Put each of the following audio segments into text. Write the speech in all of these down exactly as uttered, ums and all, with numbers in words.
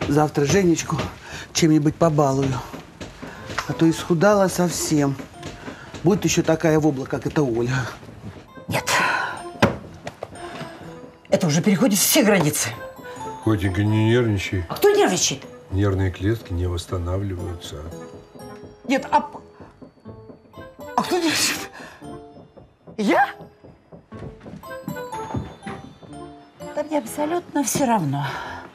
Завтра Женечку чем-нибудь побалую. А то исхудала совсем. Будет еще такая вобла, как эта Оля. Нет. Это уже переходит все границы. Котенька, не нервничай. А кто нервничает? Нервные клетки не восстанавливаются. Нет, а... А кто нервничает? Я? Да мне абсолютно все равно.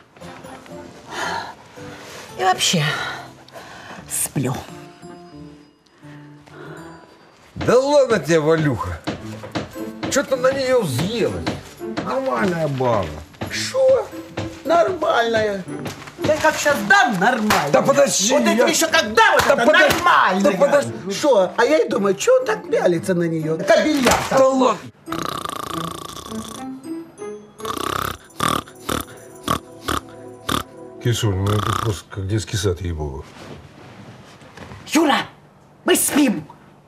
И вообще, сплю. Да ладно тебе, Валюха. Что ты на нее взъелась? Нормальная баба. Что? Нормальная. Я как сейчас дам нормально. Да подожди, Вот я... это еще как дам, вот да это подожди, нормально. да подожди. Что? А я и думаю, что он так пялится на нее? Кобеля. Да ладно. Кисуль, ну это просто как детский сад, ей-богу. Юра, мы спим.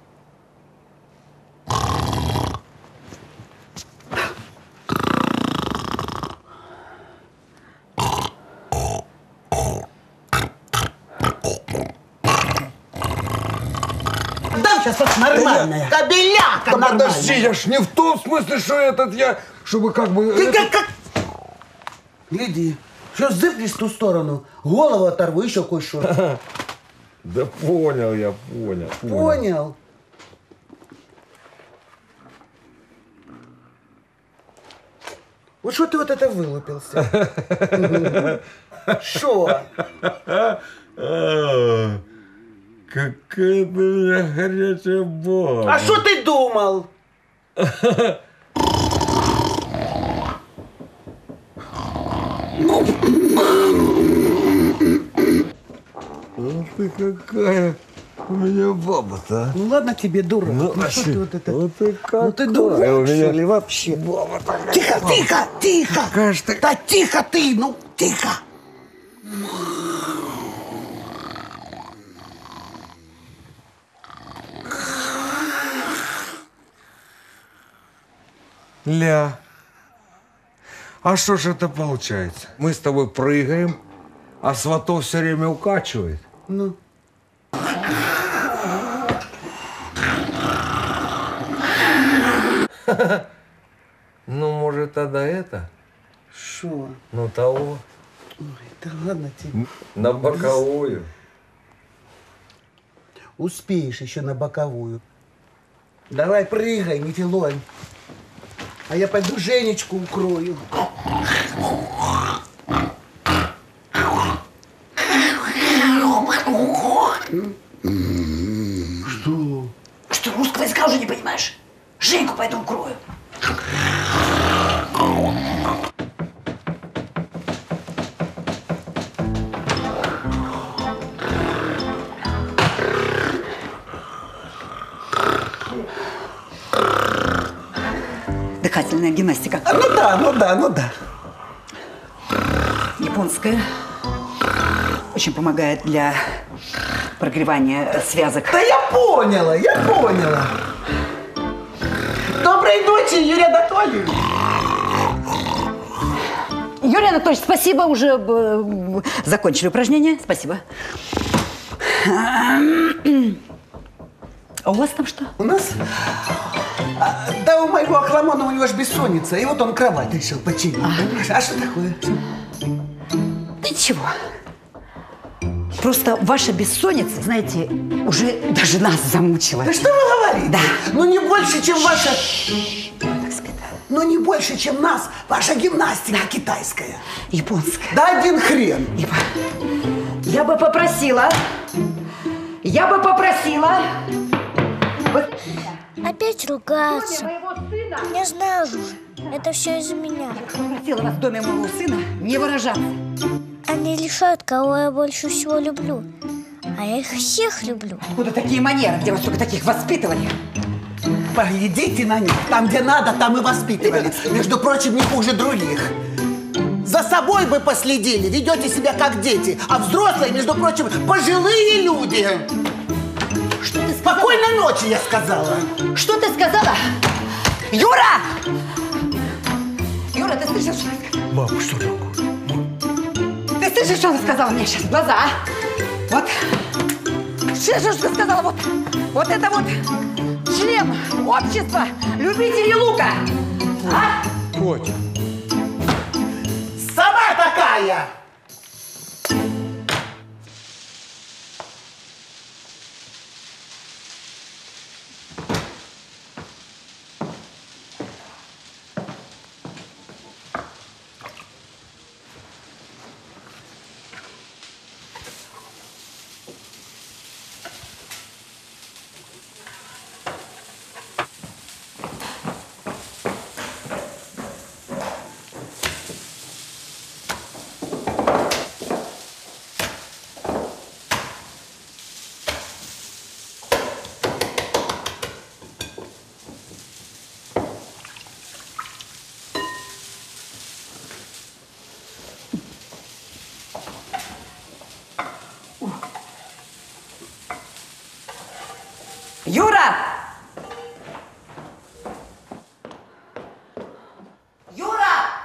Дам сейчас вот нормальная. Кобеляка Да нормальная. подожди, я ж не в том смысле, что этот я, чтобы как бы... Ты это... как, как... Гляди, что зыплешь в ту сторону, голову оторву, еще кое-что. Да понял я, понял. Понял. Вот что ты вот это вылупился? Что? Какая ты у меня горячая баба. А что ты думал? Ну ты какая у меня баба-то, а? Ну ладно тебе, дурак. Ну, Ну, а что что? ты вот это? Ну ты какая Ну ты дурак, у меня что ли, вообще? баба такая. Тихо, тихо, тихо. Какая ж ты... Да тихо ты, ну тихо. Ля. А что ж это получается? Мы с тобой прыгаем, а сватов все время укачивает. Ну. Ну, может, тогда это? Что? Ну, того. Ой, да ладно тебе. На боковую. Успеешь еще на боковую. Давай прыгай, не филонь. А я пойду Женечку укрою. Что? Что, русского языка уже не понимаешь? Женьку пойду укрою. Дыхательная гимнастика. А, ну да, ну да, ну да. Японская. Очень помогает для прогревания связок. Да я поняла, я поняла. Доброй ночи, Юрий Анатольевич. Юрий Анатольевич, спасибо, уже э, закончили упражнение. Спасибо. А у вас там что? У нас? А, да у моего Ахламона, у него же бессонница, и вот он кровать решил починить. А, а что такое? Да ничего. Просто ваша бессонница, знаете, уже даже нас замучила. Да что вы говорите? Да. Ну не больше, чем ваша... Так спит. Ну не больше, чем нас ваша гимнастика китайская. Японская. Да один хрен. Я бы попросила, я бы попросила... Вот Опять ругаться. моего сына. Не знаю же. Это все из-за меня. Попросила вас в доме моего сына не выражаться. Они решают, кого я больше всего люблю. А я их всех люблю. Откуда такие манеры? Где вы столько таких воспитывали? Поглядите на них. Там, где надо, там и воспитывали. Между прочим, не хуже других. За собой бы последили. Ведете себя как дети. А взрослые, между прочим, пожилые люди. Что ты сказала? Спокойной ночи, я сказала. Что ты сказала? Юра! Юра, ты слышал, что я сказала? Мам, что такое? Ты слышишь, что он сказал мне сейчас в глаза, а? Вот. Слышишь, что сказала? Вот, вот это вот член общества любителей лука. А? Котя. Сама такая! Юра! Юра!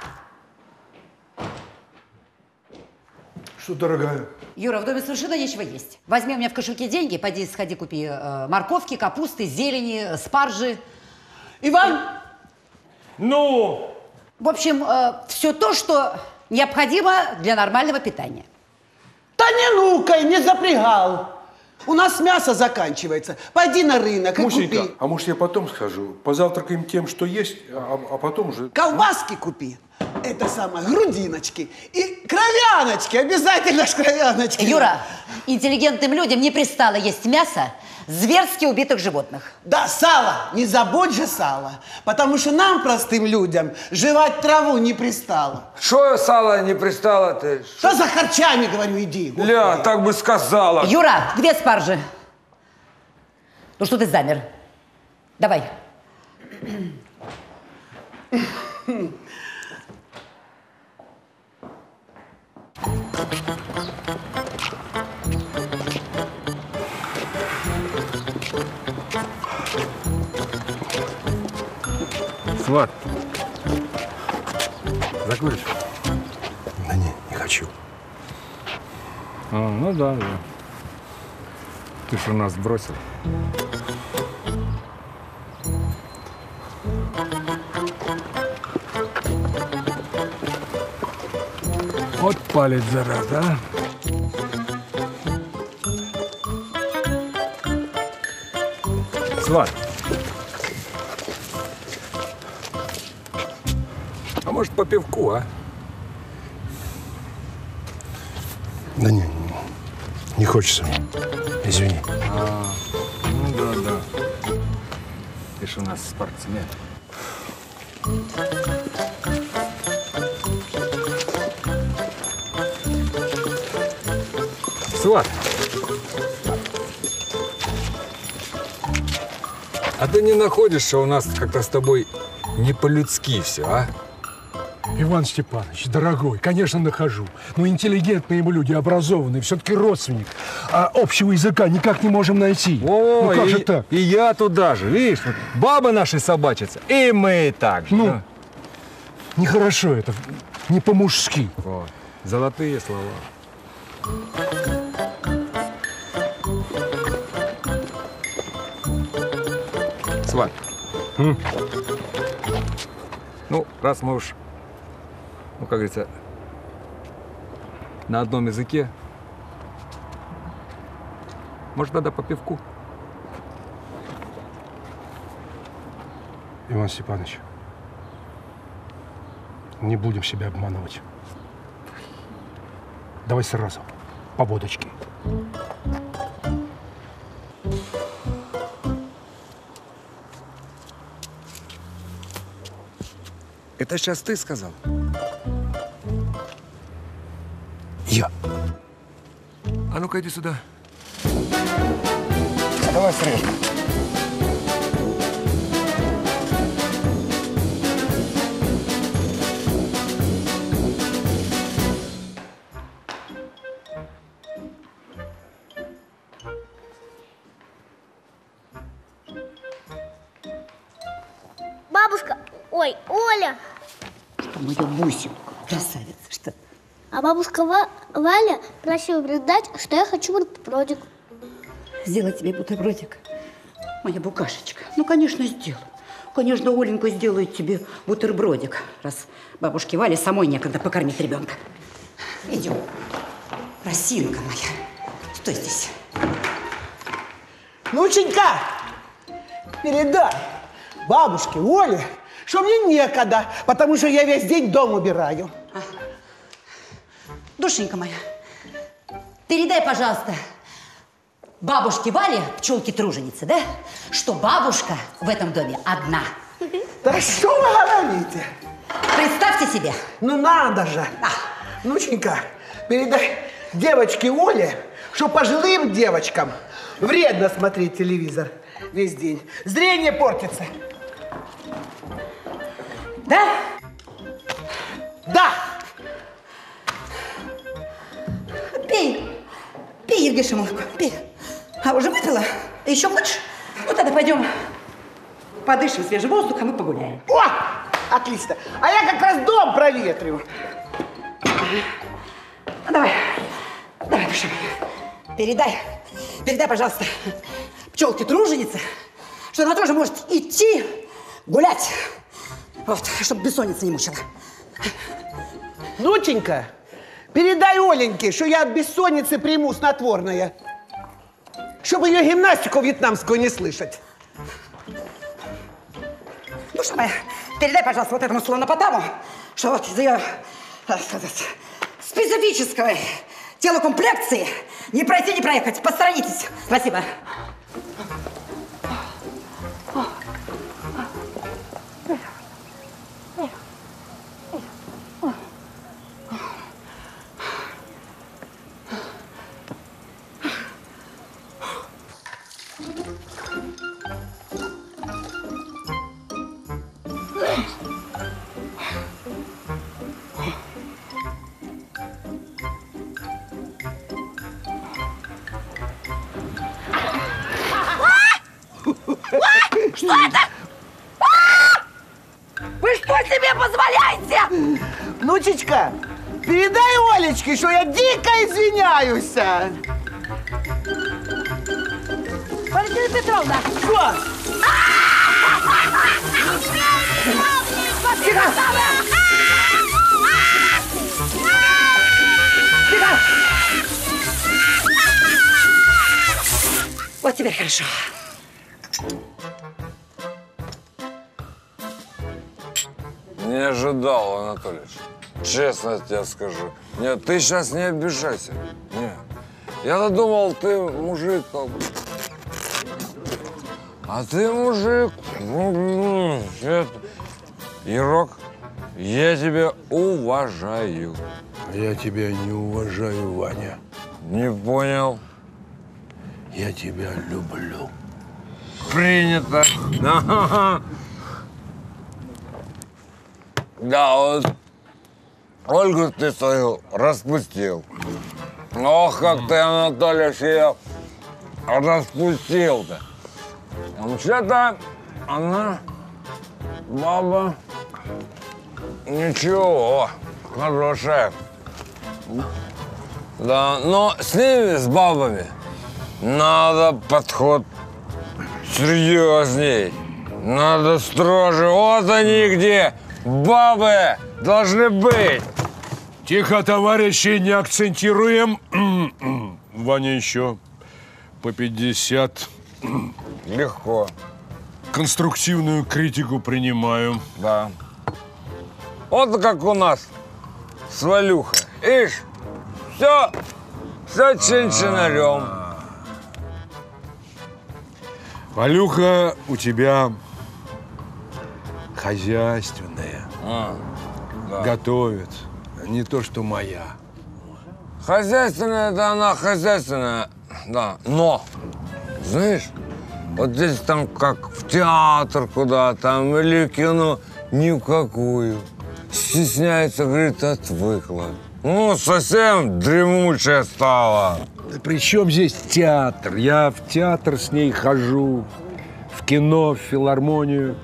Что, дорогая? Юра, в доме совершенно нечего есть. Возьми у меня в кошельке деньги, пойди сходи купи э, морковки, капусты, зелени, спаржи. Иван! Ну? В общем, э, все то, что необходимо для нормального питания. Да не ну-ка, не запрягал. У нас мясо заканчивается. Пойди на рынок и Мусенька, купи. а может я потом схожу? Позавтракаем тем, что есть, а, а потом уже... Колбаски купи. Это самое, грудиночки. И кровяночки, обязательно ж кровяночки. Юра, интеллигентным людям не пристало есть мясо зверски убитых животных. Да, сало, не забудь же сало. Потому что нам, простым людям, жевать траву не пристало. Что сало не пристало ты? Что за харчами, говорю, иди. Ля, так бы сказала. Юра, где спаржи? Ну что ты замер? Давай. Сват, закуришь? Да не, не хочу. А, ну да, да. Ты ж у нас бросил. Вот палец, зараза, а? Сват. А может, по пивку, а? Да не, не хочется. Извини. А, ну да, да. Ты ж у нас спортсмен. Сват, а ты не находишь, что у нас как-то с тобой не по-людски все, а? Иван Степанович, дорогой, конечно, нахожу. Но интеллигентные мы люди, образованные, все-таки родственник. А общего языка никак не можем найти. О, ну как и, же так? И я туда же, видишь, вот бабы наши собачатся, и мы так же. Ну, нехорошо это, не по-мужски. Вот, золотые слова. Сват. М? Ну, раз мы уж, ну, как говорится, на одном языке, может, тогда по пивку? Иван Степанович, не будем себя обманывать. Давай сразу, по водочке. Это сейчас ты сказал? Я. А ну-ка иди сюда. Давай срежем. Бабушка, ой, Оля, Что, мою бусинку, красавица, что? а бабушка Ва Валя просил передать, что я хочу бутербродик. Сделать тебе бутербродик? Моя букашечка. Ну, конечно, сделаю. Конечно, Оленька сделает тебе бутербродик, раз бабушке Вале самой некогда покормить ребенка. Идем. Росинка моя. Стой здесь. Внученька, передай бабушке Оле, что мне некогда, потому что я весь день дом убираю. А. Душенька моя, передай, пожалуйста, бабушке Вале, пчелке-труженице, да, что бабушка в этом доме одна. Да что вы говорите? Представьте себе. Ну надо же. А. Внученька, передай девочке Оле, что пожилым девочкам вредно смотреть телевизор весь день. Зрение портится. Да? Да. Пей. Пей, Евгеша, молоко, пей. А уже выпила? Еще хочешь? Ну тогда пойдем подышим свежим воздухом и погуляем. О, отлично. А я как раз дом проветрю. Ну, давай. Давай, душа моя. Передай. Передай, пожалуйста, пчелке-труженице, что она тоже может идти гулять. Вот, чтобы бессонница не мучила. Внученька, передай Оленьке, что я от бессонницы приму снотворное. Чтобы ее гимнастику вьетнамскую не слышать. Душа моя, передай, пожалуйста, вот этому слонопотаму, что вот из ее специфической телокомплекции не пройти, не проехать. Посторонитесь. Спасибо. Что это? Вы что себе позволяете? Внучечка, передай Олечке, что я дико извиняюсь. Валентина Петровна! Что? Тихо! Тихо! Вот теперь хорошо. Не ожидал, Анатольевич. Честно тебе скажу. Нет, ты сейчас не обижайся. Нет. Я-то думал, ты мужик. А ты мужик. Ирок, я тебя уважаю. Я тебя не уважаю, Ваня. Не понял. Я тебя люблю. Принято. Да, вот Ольгу ты свою распустил. Ох, как ты, Анатольевич, ее распустил-то. Вообще-то она, баба, ничего, хорошая. Да, но с ними, с бабами, надо подход серьезней. Надо строже. Вот они где. Бабы должны быть. Тихо, товарищи, не акцентируем. Ваня, еще по пятьдесят. Легко. Конструктивную критику принимаю. Да. Вот как у нас с Валюхой. Ишь, все, все чин-чинарем. Валюха у тебя хозяйственная. А, да. Готовит. Не то, что моя. Хозяйственная, да, она хозяйственная, да. Но, знаешь, вот здесь там как в театр куда там или кино, ни в какую. Стесняется, говорит, отвыкла. Ну, совсем дремучая стала. Да при чем здесь театр? Я в театр с ней хожу, в кино, в филармонию.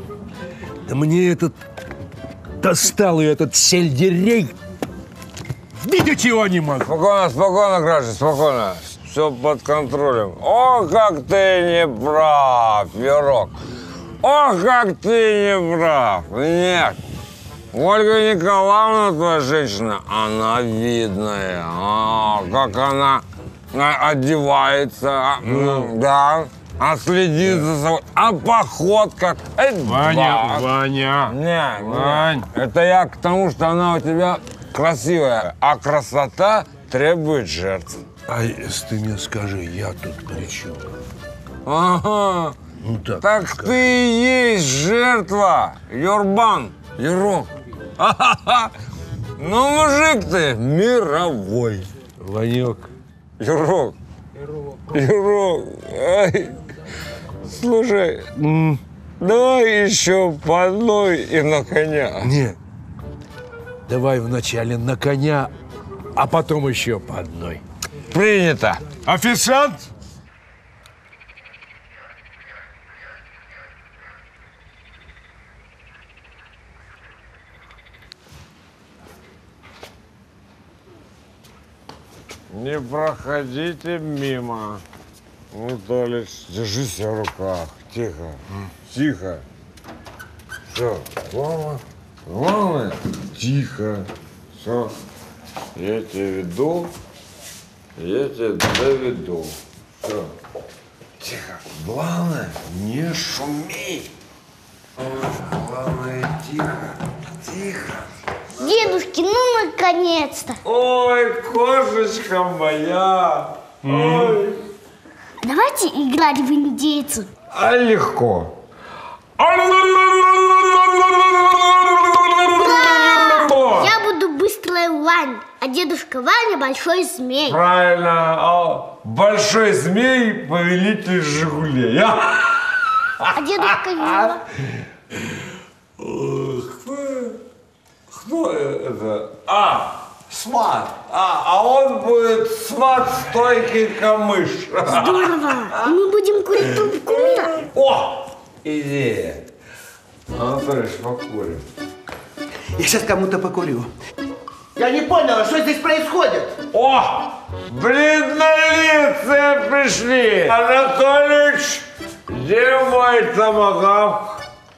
Да мне этот достал ее, этот сельдерей. Видеть его не могу. Спокойно, спокойно, Граждан, спокойно. Все под контролем. О, как ты не прав, Верок. О, как ты не прав. Нет. Ольга Николаевна, твоя женщина, она видная. А, как она одевается. Mm. Да. А следит за собой. А походка. Ваня, да. Ваня. Не, Вань. не. Это я к тому, что она у тебя красивая. А красота требует жертв. А если ты мне скажи, я тут при чем? Ага. Ну так. Так ты и есть жертва, Юрбан, Юрок. Ха-ха-ха. Ну, мужик ты мировой. Ванек. Юрок. Юрок. Ай. Слушай, Mm. давай еще по одной и на коня. Нет. Давай вначале на коня, а потом еще по одной. Принято. Официант! Не проходите мимо. Анатолич, держи себя в руках. Тихо. Тихо. Все. Главное, главное, тихо. Все. Я тебя веду. Я тебя доведу. Все. Тихо. Главное, не шуми. Главное, тихо. Тихо. Дедушки, ну наконец-то. Ой, кошечка моя. Ой. Давайте играть в индейцу. А легко. Я буду быстрая Ваня, а дедушка Ваня большой змей. Правильно. А большой змей – повелитель Жигулей. А, А дедушка Юра? кто, кто это? А, Смат. А, а он будет Смат стойкий камыш. Здорово. Мы будем курить трубку мира. О, идея. Анатолич, покурим. Я сейчас кому-то покурю. Я не поняла, что здесь происходит? О, бледнолицые пришли. Анатолич, где мой томагавк?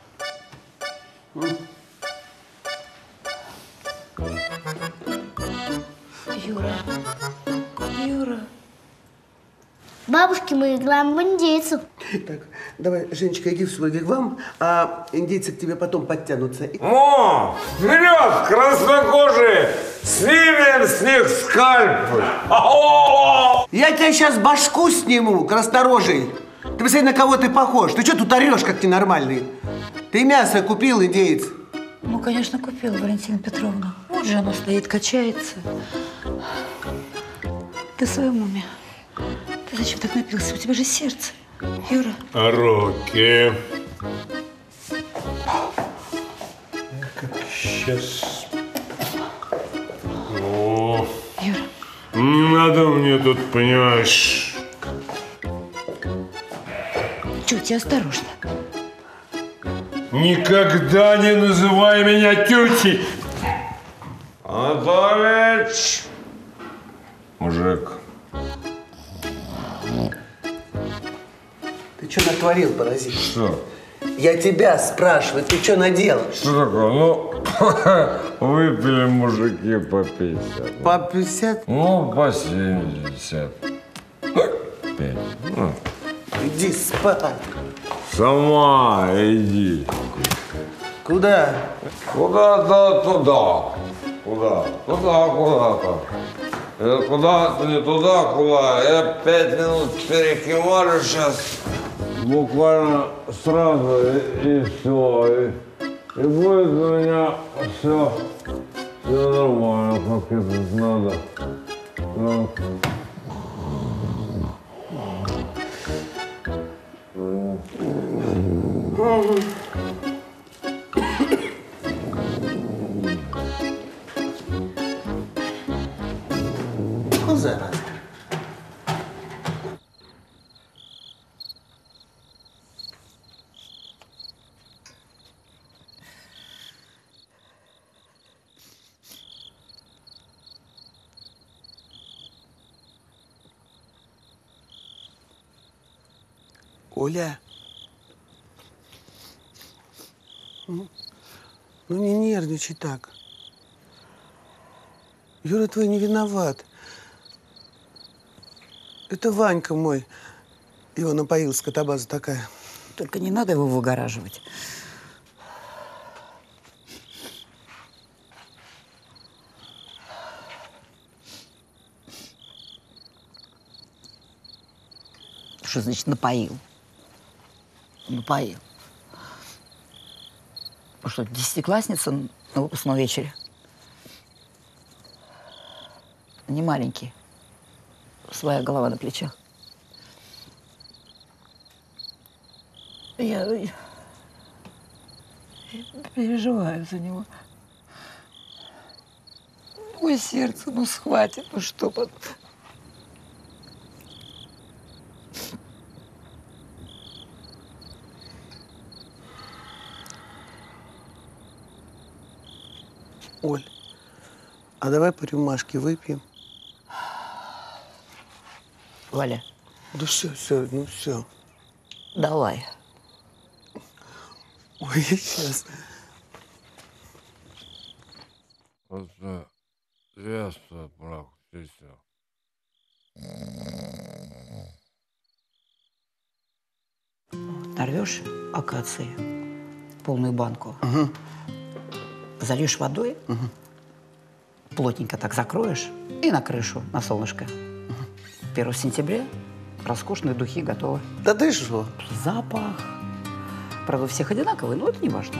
Юра, Юра. Бабушки, мы играем в индейцу. Так, давай, Женечка, иди в свой вигвам, а индейцы к тебе потом подтянутся. О, вперед, краснокожие! Снимем с них скальпы! О-о-о! Я тебя сейчас башку сниму, краснорожий. Ты посмотри, на кого ты похож. Ты что тут орешь, как ненормальный? Ты мясо купил, индеец? Ну, конечно, купила, Валентина Петровна. Вот же оно стоит, качается. Ты в своем уме? Ты зачем так напился? У тебя же сердце, Юра. Руки. Сейчас. О, Юра. не надо мне тут, понимаешь. Тетя, осторожно. Никогда не называй меня тетей. Анатолич! Мужик. Ты что натворил, паразит? Что? Я тебя спрашиваю, ты что наделал? Что такое? Ну, выпили мужики по пятьдесят. По пятьдесят? Ну, по семьдесят. Пять. Ну, Иди спать. сама иди. Куда? Куда-то туда. Куда? Туда, куда-то. Это куда-то не туда, куда. Я пять минут перекимарю сейчас. Буквально сразу и, и все. И, и будет у меня все, все нормально, как это надо. Ну. Ну, зараза. Оля. Ну, ну не нервничай так. Юра твой не виноват. Это Ванька мой. Его напоил, скотобаза такая. Только не надо его выгораживать. Что значит напоил? Напоил. Ну что, десятиклассница на выпускном вечере? Не маленький. Своя голова на плечах. Я, я переживаю за него. Ой, сердце, ну схватит, ну что под... Оль, а давай по рюмашке выпьем? Валя. Да все, все, ну все. Давай. Ой, я сейчас. Вот что, ясно, брак, все. Нарвешь акации, полную банку, Угу. зальешь водой, Угу. плотненько так закроешь и на крышу, на солнышко. первого сентября роскошные духи готовы. Да ты что? Запах. Правда, у всех одинаковый, но это не важно.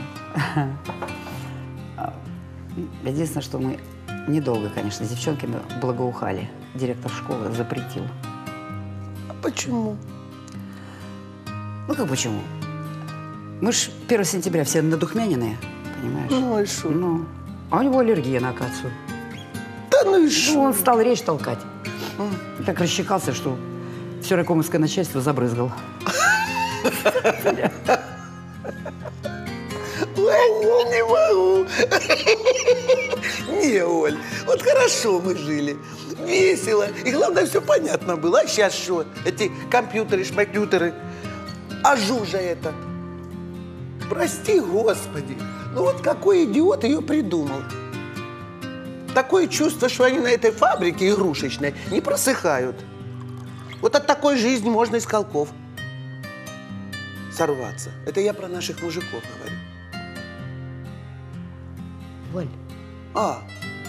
Единственное, что мы недолго, конечно, с девчонками благоухали. Директор школы запретил. А почему? Ну, как почему? Мы ж первого сентября все надухмяненные, понимаешь? Ну и что? Ну, а у него аллергия на акацию. Да ну и Ну, что? он стал речь толкать. И так расщекался, что все райкомовское начальство забрызгал. Ой, я не могу. Не, Оль, вот хорошо мы жили. Весело. И главное, все понятно было. А сейчас что? Эти компьютеры, шмакютеры. А Жужа это? Прости, Господи. Ну вот какой идиот ее придумал. Такое чувство, что они на этой фабрике игрушечной не просыхают. Вот от такой жизни можно из колков сорваться. Это я про наших мужиков говорю. Валь, А,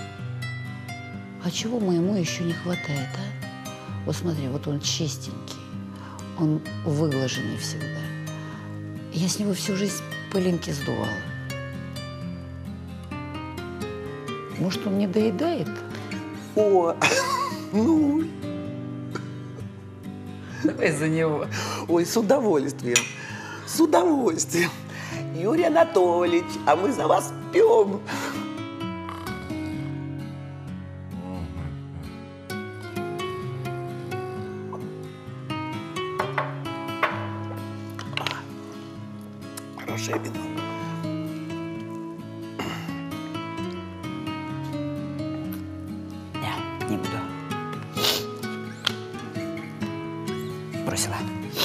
а чего моему еще не хватает, а? Вот смотри, вот он чистенький, он выглаженный всегда. Я с него всю жизнь пылинки сдувала. Может, он не доедает? о, ну, Давай за него. ой, с удовольствием, с удовольствием. Юрий Анатольевич, а мы за вас пьем. Хорошее вино. Не, не буду. Бросила.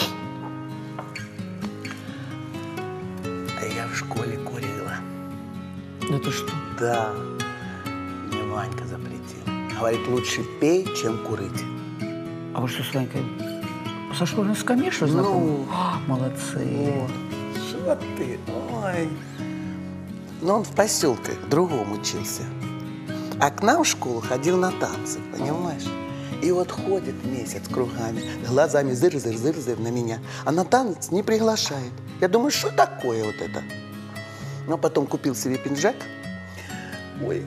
А я в школе курила. Да ты что? Да, мне Ванька запретил. Говорит, лучше пей, чем курить. А вы что с Ванькой со школьной скамьи, что знакомы? Ну. А, молодцы. О, что ты? Ой. Но он в поселке другом учился. А к нам в школу ходил на танцы, понимаешь? И вот ходит месяц кругами, глазами зыр-зыр-зыр-зыр на меня. А на танец не приглашает. Я думаю, что такое вот это? Но потом купил себе пинжак. Ой.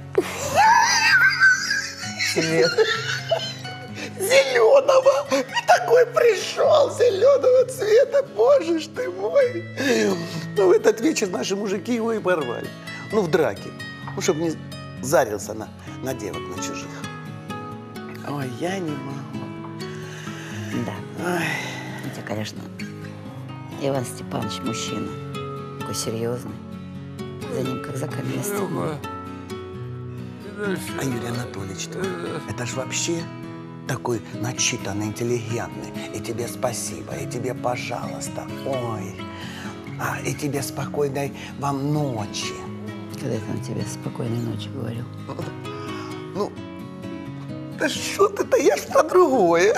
Цвет. Зеленого. И такой пришел зеленого цвета. Боже ж ты мой. Ну, в этот вечер наши мужики его и порвали. Ну, в драке. Ну, чтобы не зарился на, на девок, на чужих. Ой, я не могу. Да. Ой. Хотя, конечно, Иван Степанович мужчина. Такой серьезный. За ним как за каменной стеной. А Юрий Анатольевич, это ж вообще такой начитанный, интеллигентный. И тебе спасибо, и тебе пожалуйста. Ой. А, и тебе спокойной вам ночи. Когда я там тебе спокойной ночи говорил? Ну, да что ты-то, я ж про другое.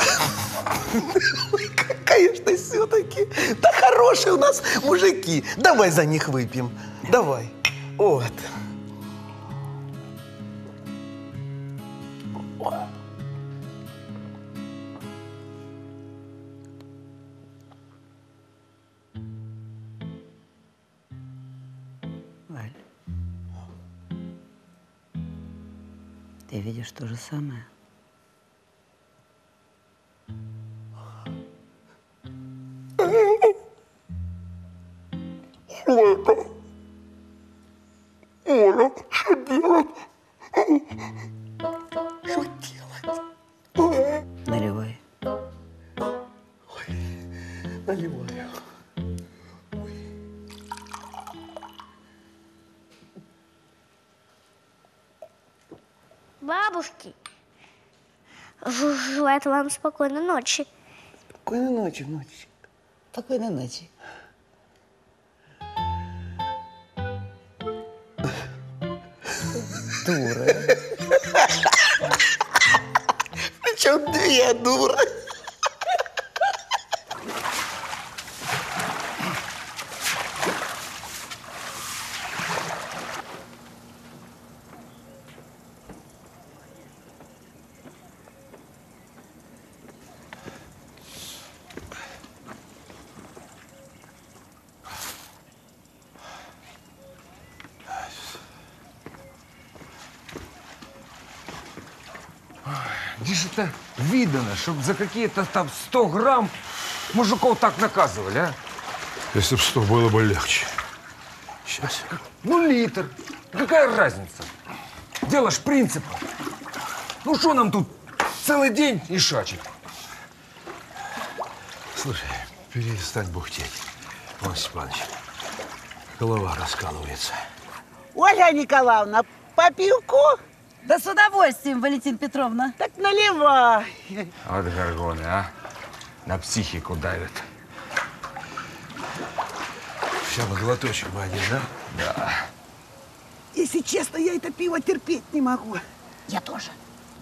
Конечно, все-таки. Да хорошие у нас мужики. Давай за них выпьем. Давай. Вот. Валь, ты видишь то же самое? Что это? Оля, что делать? Что делать? Наливай. Ой, наливаю. Бабушки, желаю вам спокойной ночи. Спокойной ночи, внучек. Спокойной ночи. Дура. Причем две дура. Где же это видано, чтобы за какие-то там сто грамм мужиков так наказывали, а? Если бы сто, было бы легче. Сейчас. Ну, литр. Какая разница? Дело ж принципа. Ну, что нам тут целый день и шачить? Слушай, перестань бухтеть, Иван Степанович. Голова раскалывается. Ольга Николаевна, по пивку? Да с удовольствием, Валентина Петровна. Так наливай. Вот горгоны, а? На психику давят. Все на глоточек бы один, да? Да. Если честно, я это пиво терпеть не могу. Я тоже.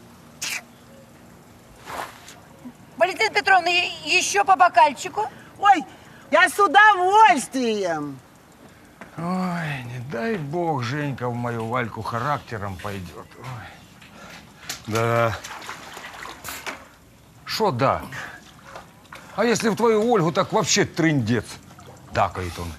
Валентина Петровна, еще по бокальчику? Ой, я с удовольствием. Ой, не дай бог, Женька в мою Вальку характером пойдет. Ой. Да. Шо да? А если в твою Ольгу, так вообще трындец. Дакает он.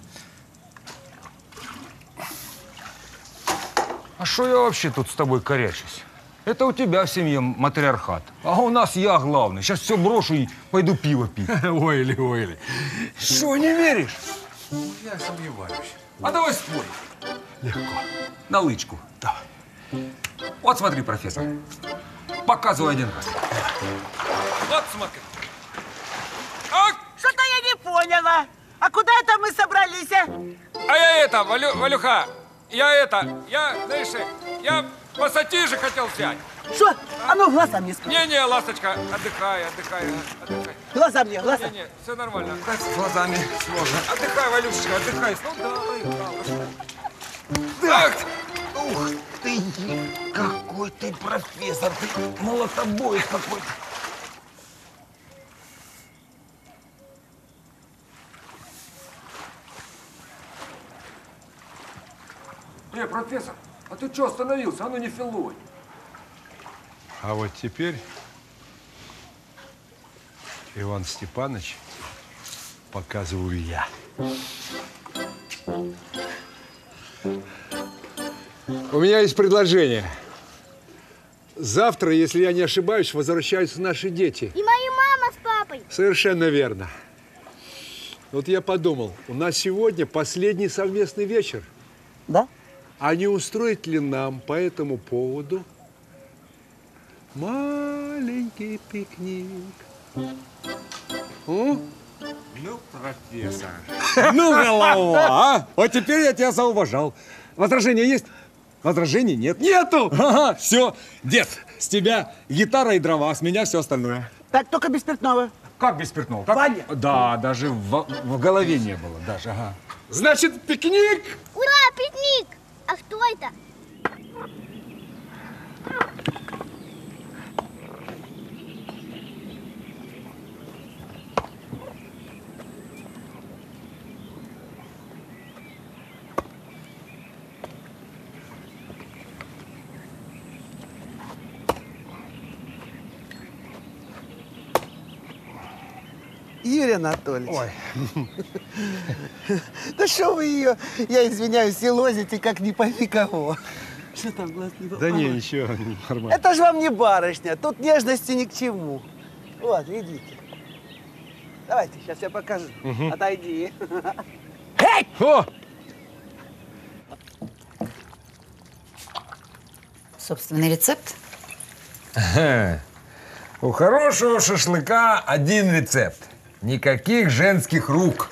А что я вообще тут с тобой корячусь? Это у тебя в семье матриархат. А у нас я главный. Сейчас все брошу и пойду пиво пить. Ойли, ойли. Что, не веришь? Я сомневаюсь. А давай спорь. Легко. На лычку. Давай. Вот смотри, профессор. Показывай один раз. Вот смотри. А, Что-то я не поняла. А куда это мы собрались? А, а я это, Валю, Валюха, я это, я, знаешь, я пассатижи хотел взять. Что? А ну, глаза мне скажи. Не-не, ласточка, отдыхай, отдыхай, отдыхай. Глаза мне, глаза. Не-не, все нормально. Так, с глазами сложно. Отдыхай, Валюшечка, отдыхай. Ну, давай, давай. Так. Ух ты, какой ты профессор, ты молотобоец какой-то. Э, профессор, а ты что остановился? А ну не филуй. А вот теперь, Иван Степанович, показываю я. У меня есть предложение. Завтра, если я не ошибаюсь, возвращаются наши дети. И моя мама с папой. Совершенно верно. Вот я подумал, у нас сегодня последний совместный вечер. Да? А не устроить ли нам по этому поводу маленький пикник? О? Ну, профессор. Ну, голова, а? Вот теперь я тебя зауважал. Возражения есть? Возражений нет. Нету! Ага, все. Дед, с тебя гитара и дрова, с меня все остальное. Так, только без спиртного. Как без спиртного? Как? Ваня! Да, даже в, в голове не было. Даже, ага. Значит, пикник! Ура, пикник! А что это? Юрий Анатольевич. Ой. Да что вы ее, я извиняюсь, и лозите, как не пойми кого. Что там, глаз не Да не, ничего, нормально. Это же вам не барышня, тут нежности ни к чему. Вот, видите. Давайте, сейчас я покажу. Угу. Отойди. Эй! О! Собственный рецепт? У хорошего шашлыка один рецепт. Никаких женских рук.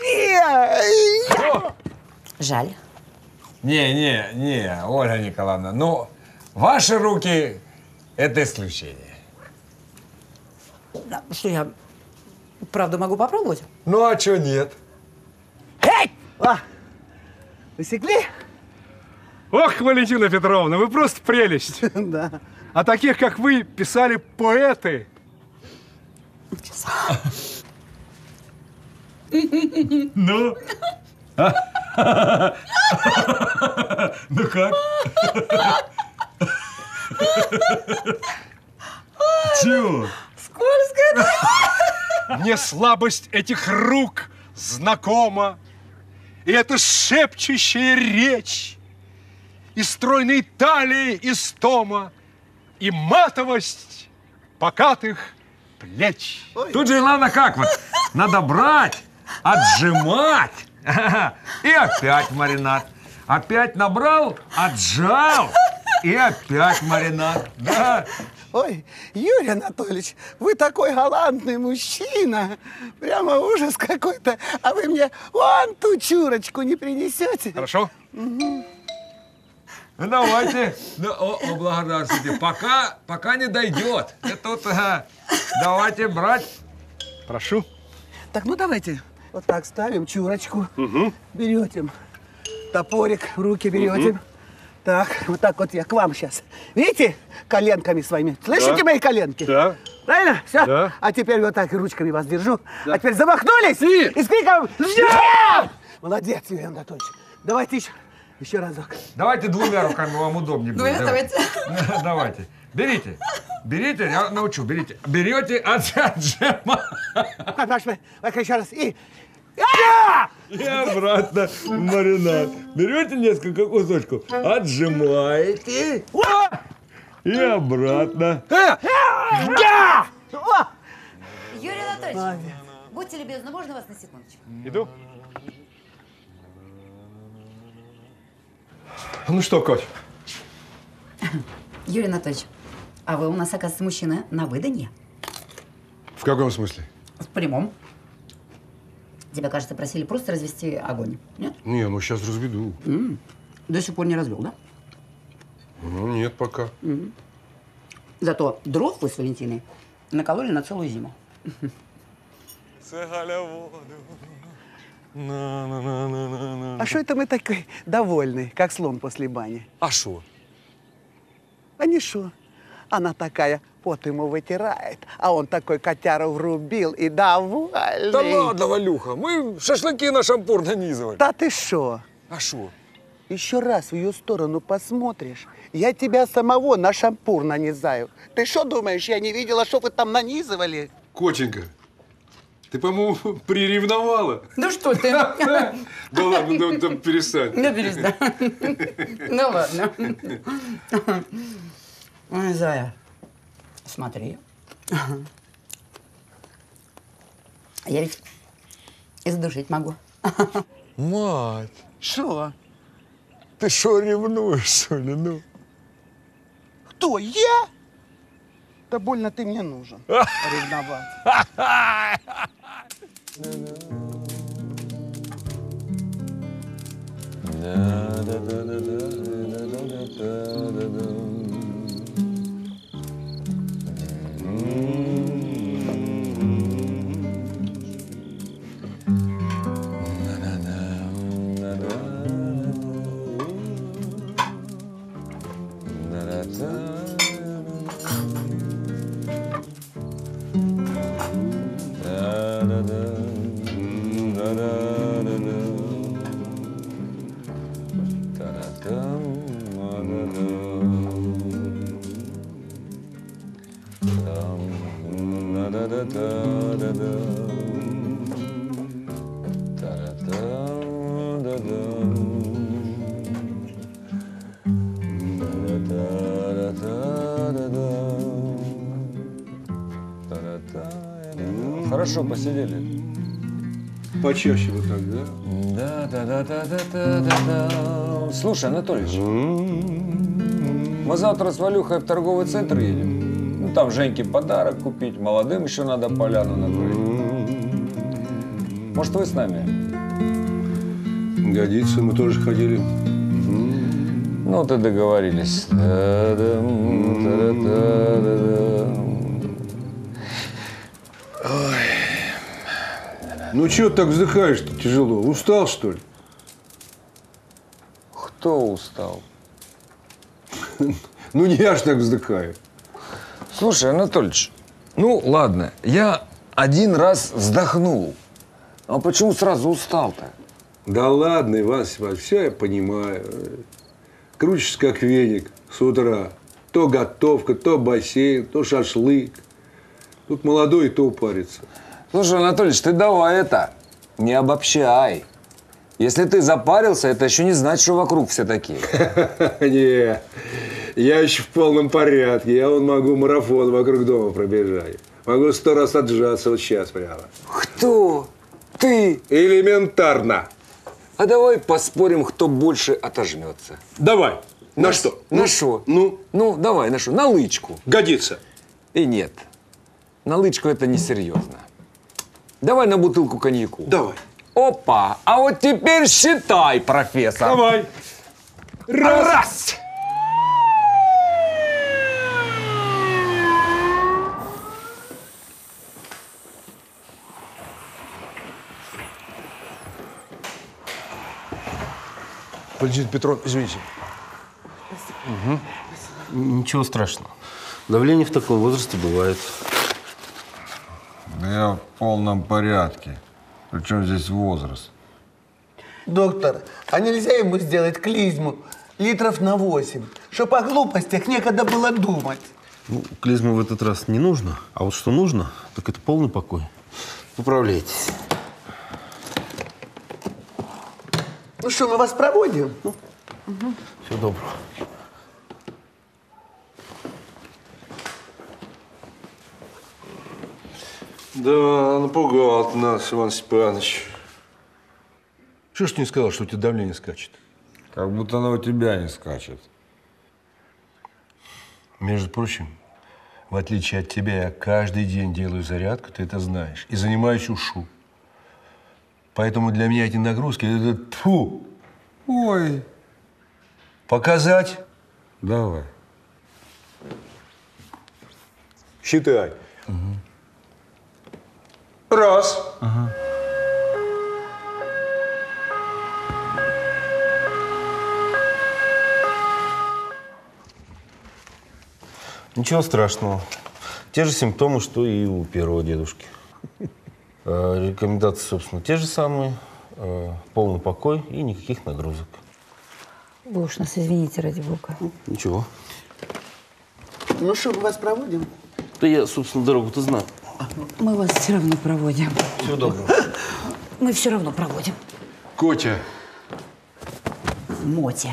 Жаль. Не, не, не, Ольга Николаевна, ну, ваши руки – это исключение. Да, что я, правда, могу попробовать? Ну, а чё нет? Эй! А, высекли? Ох, Валентина Петровна, вы просто прелесть. Да. А таких, как вы, писали поэты. Ну? Ну как? Чего? Скользко. Мне слабость этих рук знакома. И эта шепчущая речь, и стройные талии истома, и матовость покатых плеч. Ой. Тут же главное как вот, надо брать, отжимать и опять маринад. Опять набрал, отжал и опять маринад. Да. Ой, Юрий Анатольевич, вы такой галантный мужчина. Прямо ужас какой-то. А вы мне вон ту чурочку не принесете? Хорошо. Угу. Ну, давайте, ну, о, о, благодарствуйте. Пока, пока не дойдет. Это вот, ага, давайте брать. Прошу. Так, ну давайте вот так ставим чурочку. Угу. Берете топорик в руки берете. Угу. Так, вот так вот я к вам сейчас. Видите, коленками своими. Слышите, да. Мои коленки? Да. Правильно? Все? Да. А теперь вот так ручками вас держу. Да. А теперь замахнулись и, и с криком «Нет!» Молодец, Юрий Анатольевич. Давайте еще, еще разок. Давайте двумя руками, вам удобнее будет. Двумя, давайте. Давайте. Берите. Берите, я научу. Берите. Берете, отжимаете. Еще раз. И... И обратно в маринад. Берете несколько кусочков, отжимаете и обратно. Юрий Анатольевич, будьте любезны, можно вас на секундочку? Иду. Ну что, Коть? Юрий Анатольевич, а вы у нас, оказывается, мужчина на выданье? В каком смысле? В прямом. Тебя, кажется, просили просто развести огонь, нет? Не, ну сейчас разведу. М-м. До сих пор не развел, да? Ну, нет пока. М-м. Зато дров вы с Валентиной накололи на целую зиму. А что это мы такой довольный, как слон после бани? А шо? А не шо. Она такая, пот ему вытирает, а он такой котяру врубил и довольный. Да ладно, Валюха, мы шашлыки на шампур нанизывали. Да ты шо? А шо? Еще раз в ее сторону посмотришь, я тебя самого на шампур нанизаю. Ты что думаешь, я не видела, что вы там нанизывали? Котенька, ты, по-моему, приревновала. Ну что ты? Да ладно, да перестань. Ну перестань. Ну ладно. Ой, Зая, смотри. Я ведь и задушить могу. Мать, Что? ты шо ревнуешь, что ли, ну? Кто, я? Да больно ты мне нужен. Ревновать. Хорошо посидели. Почаще вот так, да? Да, да, да, да, да, да, да, да. Слушай, Анатольевич, мы завтра с Валюхой в торговый центр едем. Ну, там Женьке подарок купить, молодым еще надо поляну накрыть. Может, вы с нами? Годится, мы тоже ходили. Ну, вот и договорились. Ой. Ну, чего так вздыхаешь-то тяжело? Устал, что ли? Кто устал? Ну, не я ж так вздыхаю. Слушай, Анатольевич, ну, ладно, я один раз вздохнул. А почему сразу устал-то? Да ладно, Иван Степанович, все я понимаю. Крутишься, как веник, с утра. То готовка, то бассейн, то шашлык. Тут молодой, то упарится. Слушай, Анатольевич, ты давай это, не обобщай. Если ты запарился, это еще не значит, что вокруг все такие. Не, я еще в полном порядке. Я вон могу марафон вокруг дома пробежать. Могу сто раз отжаться вот сейчас прямо. Кто? Ты? Элементарно. А давай поспорим, кто больше отожмется. Давай. На, на что? На что? Ну? Ну, давай, на что? На лычку. Годится. И нет. На лычку это несерьезно. Давай на бутылку коньяку. Давай. Опа! А вот теперь считай, профессор. Давай. Раз. Раз. Валентин Петрович, извините. Угу. Ничего страшного. Давление в таком возрасте бывает. Да я в полном порядке. Причем здесь возраст? Доктор, а нельзя ему сделать клизму литров на восемь, чтоб о глупостях некогда было думать? Ну, клизму в этот раз не нужно. А вот что нужно, так это полный покой. Управляйтесь. Ну что, мы вас проводим? Ну, угу. Всего доброго. Да, напугал ты нас, Иван Степанович. Что ж ты не сказал, что у тебя давление скачет? Как будто оно у тебя не скачет. Между прочим, в отличие от тебя, я каждый день делаю зарядку, ты это знаешь, и занимаюсь ушу. Поэтому для меня эти нагрузки, это тьфу. Ой. Показать? Давай. Считай. Угу. Раз. Ага. Ничего страшного. Те же симптомы, что и у первого дедушки. Э, рекомендации, собственно, те же самые. Э, полный покой и никаких нагрузок. Вы уж нас извините, ради бога. Ничего. Ну что, мы вас проводим? Да я, собственно, дорогу-то знаю. Мы вас все равно проводим. Всего доброго. Мы все равно проводим. Котя. Мотя.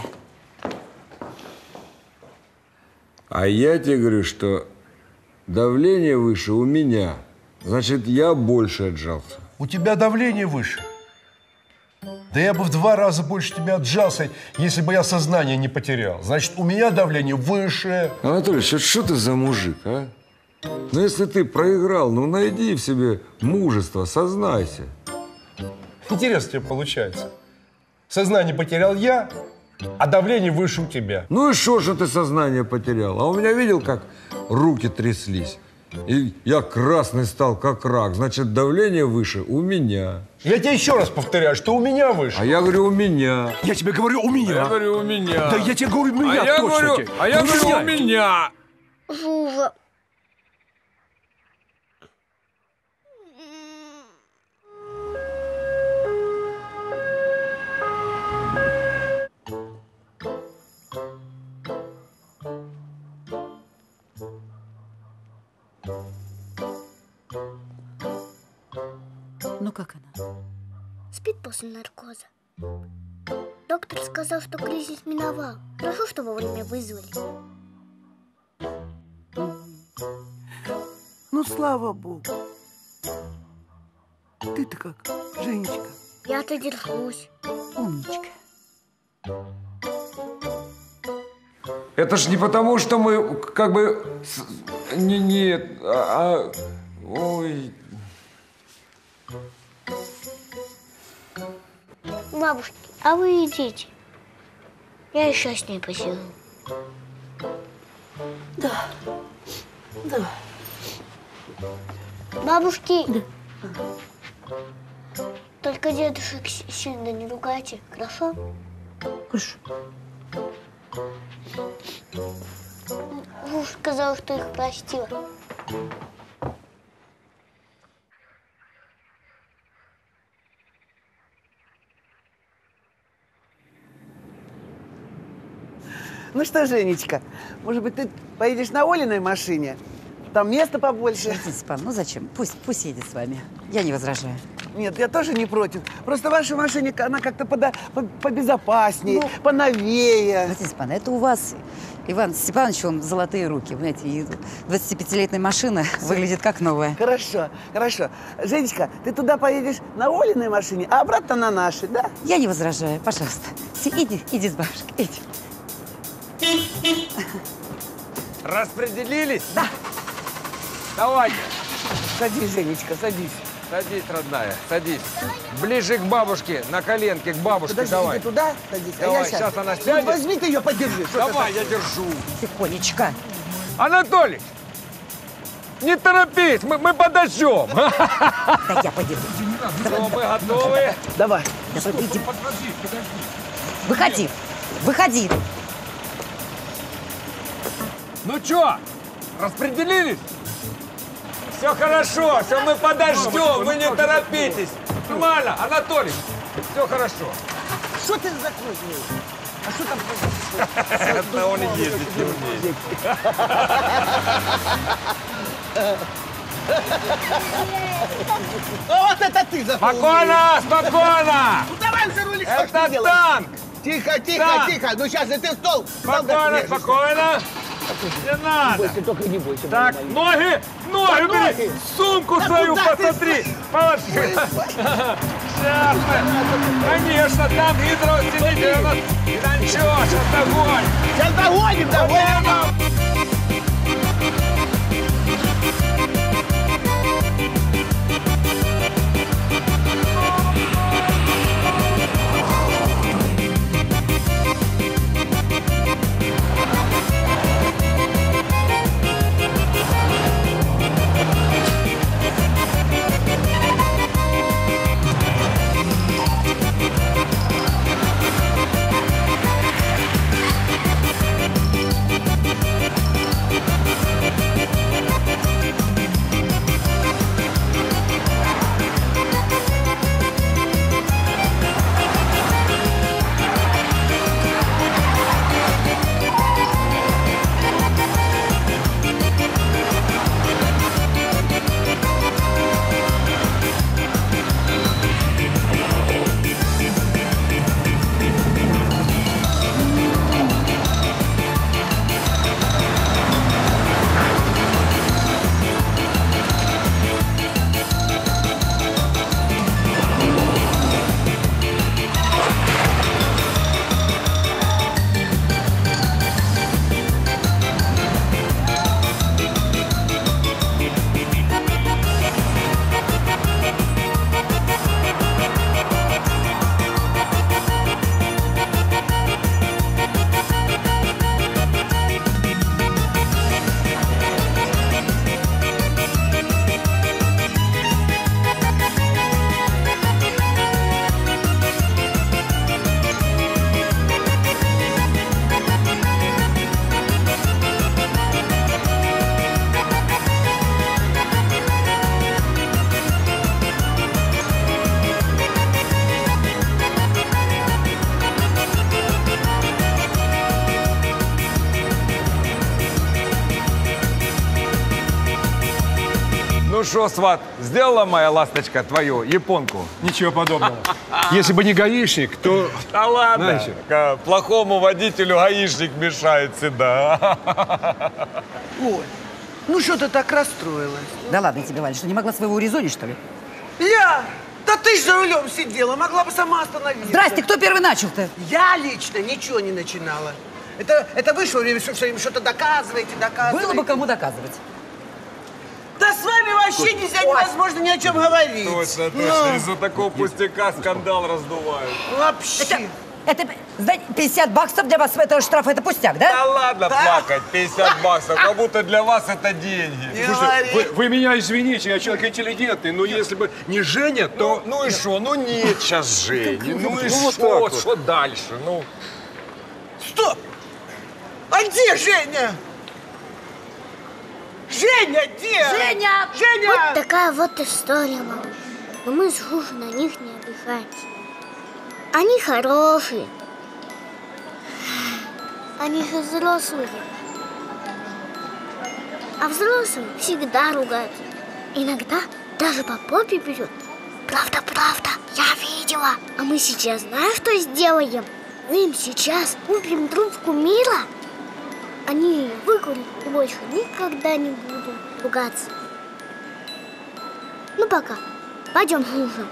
А я тебе говорю, что давление выше у меня. Значит, я больше отжался. У тебя давление выше. Да я бы в два раза больше тебя отжался, если бы я сознание не потерял. Значит, у меня давление выше. Анатолий, что, что ты за мужик, а? Ну, если ты проиграл, ну, найди в себе мужество, сознайся. Интересно тебе получается. Сознание потерял я, а давление выше у тебя. Ну и что же ты сознание потерял? А у меня видел, как руки тряслись? И я красный стал, как рак. Значит, давление выше у меня. Я тебе еще раз повторяю, что у меня выше. А я говорю, у меня. Я тебе говорю, у меня. А я говорю, у меня. Да я тебе говорю, у меня а я точно. Говорю, тебе. а я у говорю, меня. у меня. Жужа. Ну как она? Спит после наркоза. Доктор сказал, что кризис миновал. Хорошо, что вовремя вызвали. Ну, слава богу. Ты-то как, Женечка? Я-то держусь. Умничка. Это ж не потому, что мы как бы... с- Не, не, а... а- Ой... Бабушки, а вы идите. Я еще с ней посижу. Да. Да. Бабушки. Да. Только дедушек с- сильно не ругайте, хорошо? Хорошо. Жуж сказал, что их простила. Ну что, Женечка, может быть, ты поедешь на Олиной машине? Там места побольше. Василий Степанович, ну зачем? Пусть, пусть едет с вами. Я не возражаю. Нет, я тоже не против. Просто ваша машина, она как-то подо- по- побезопаснее, Ну, поновее. Василий Степанович, это у вас, Иван Степанович, он золотые руки, понимаете, и двадцатипятилетняя машина выглядит как новая. Хорошо, хорошо. Женечка, ты туда поедешь на Олиной машине, а обратно на нашей, да? Я не возражаю, пожалуйста. Все, иди, иди с бабушкой, иди. Распределились? Да. Давайте. Садись, Женечка, садись. Садись, родная, садись. Ближе к бабушке, на коленке к бабушке, Подожди, давай. иди туда, садись. Давай, а я сейчас она Ну, сядет. возьми ты ее, подержи. Что Давай, ты я держу. Тихонечко. Анатолий, не торопись, мы, мы подождем. Да я подержу. Все, мы готовы. Давай. Да что, иди. Подожди, подожди. Выходи, выходи. Ну что, распределились? Все хорошо, все, мы подождем, вы не торопитесь. Нормально, Анатолий, все хорошо. Что ты закрой? А что там произошло? Это он и ездить не умеет. Вот это ты за Спокойно, спокойно! Ну давай уже рулишь, что ж ты Это делаешь? танк! Тихо, тихо, Танк! тихо. Ну сейчас и ты в стол. Спокойно, спокойно! Не надо! Не бойся, только не бойся. Так, моя ноги, ноги, Да, убери! ноги! Сумку Да свою куда ты посмотри! Положи! Сейчас мы! Конечно, там гидроусилитель у нас! Да ничего, сейчас догоним! Сейчас догоним, догоним! Ну что, сват, сделала моя ласточка твою японку? Ничего подобного. Если бы не гаишник, то... Да ладно, Знаете. к плохому водителю гаишник мешает всегда. Ой, ну что ты так расстроилась? Да ладно тебе, Валя, что не могла своего урезонить, что ли? Я? Да ты ж за рулем сидела, могла бы сама остановиться. Здрасте, кто первый начал-то? Я лично ничего не начинала. Это, это вы все время, все время что-то доказываете, доказываете. Было бы кому доказывать. Да с вами вообще нельзя, невозможно ни о чем говорить. Точно, Ну, точно. Из-за такого пустяка скандал раздувают. Вообще. Это, это знаете, пятьдесят баксов для вас этого штрафа, это пустяк, да? Да ладно Да. плакать, пятьдесят баксов, как будто для вас это деньги. Не Слушайте, говори. вы, вы меня извините, я человек интеллигентный, но если бы не Женя, то... Ну, ну и что? Ну нет сейчас Жени. Ну и Ну, вот так что? вот. Что дальше? Ну. Стоп! А где Женя? Женя, где? Женя! Женя! Вот такая вот история, мама. Но мы с Жужей на них не обижаемся. Они хорошие. Они же взрослые. А взрослые всегда ругаются. Иногда даже по попе бьют. Правда, правда, я видела. А мы сейчас знаем, что сделаем? Мы им сейчас купим трубку мира. Они ее выкурят и больше никогда не будут ругаться. Ну пока. Пойдем, Жужа.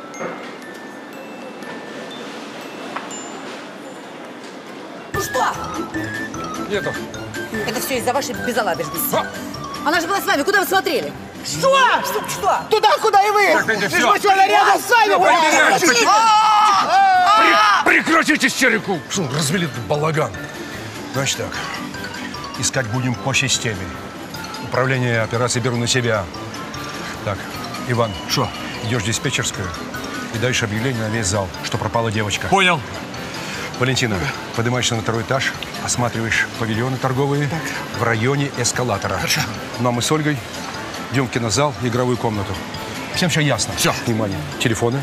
Ну что? Нету. Это все из-за вашей безалаберности. Она же была с вами, куда вы смотрели? Что? Что? Что? Туда, куда и вы! Так, Надя, Лишь всё. бы она рядом с вами была! Прекратите истерику! Что, развели тут балаган? Значит так, искать будем по системе. Управление операцией беру на себя. Так, Иван, что, идешь в диспетчерскую и даешь объявление на весь зал, что пропала девочка. Понял. Валентина, поднимаешься на второй этаж, осматриваешь павильоны торговые в районе эскалатора. Хорошо. Ну, а мы с Ольгой идем в кинозал, игровую комнату. Всем все ясно? Все. Внимание. Телефоны.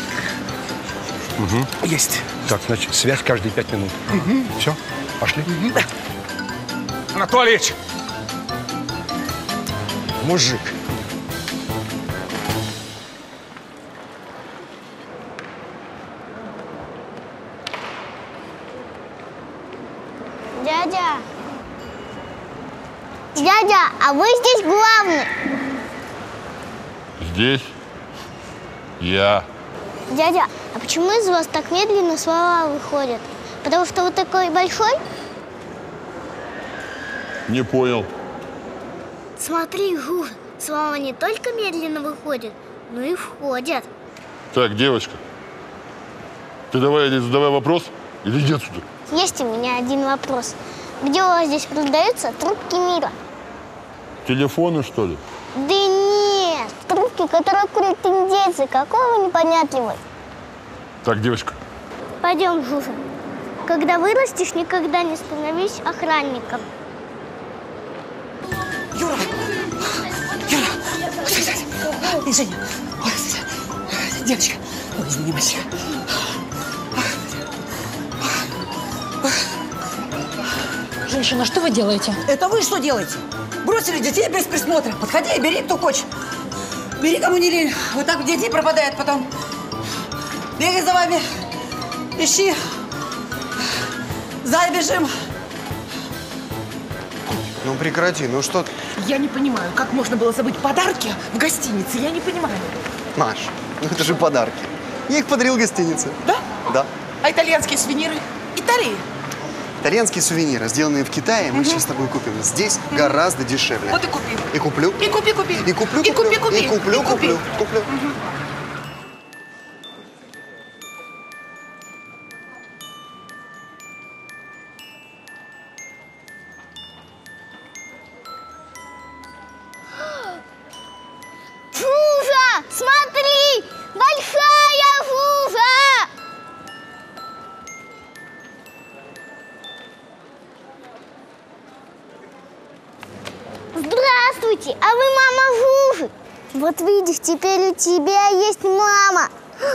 Угу. Есть. Так, значит, связь каждые пять минут. Угу. Все, пошли. Угу. Да. Анатольевич! Мужик. Дядя! Дядя, а вы здесь главный? Здесь я. Дядя, а почему из вас так медленно слова выходят? Потому что вы такой большой? Не понял. Смотри, Жужа, слова не только медленно выходят, но и входят. Так, девочка, ты давай или задавай вопрос, или иди отсюда. Есть у меня один вопрос. Где у вас здесь продаются трубки мира? Телефоны, что ли? Да нет, трубки, которые курят индейцы. Какой вы непонятливый. Так, девочка. Пойдем, Жужа. Когда вырастешь, никогда не становись охранником. Юра! Юра! Ой, Женя! Ой, девочка! Ой, извини, мальчик. Женщина, что вы делаете? Это вы что делаете? Бросили детей без присмотра. Подходи и бери, кто хочет. Бери, кому не лень. Вот так дети пропадают потом. Бегай за вами. Ищи. За бежим. Ну прекрати, ну что ты? Я не понимаю, как можно было забыть подарки в гостинице? Я не понимаю. Маш, ну это же подарки. Я их подарил гостинице. Да? Да. А итальянские сувениры? Италии? Итальянские сувениры, сделанные в Китае, мы Мгм. сейчас с тобой купим. Здесь гораздо дешевле. Вот и купи. И куплю. И купи, купи. И куплю, И купи, куплю. купи. И куплю, И купи. куплю. Куплю. Мгм. Жужа, смотри! Большая жужа! Здравствуйте, а вы мама Жужи. Вот видишь, теперь у тебя есть мама.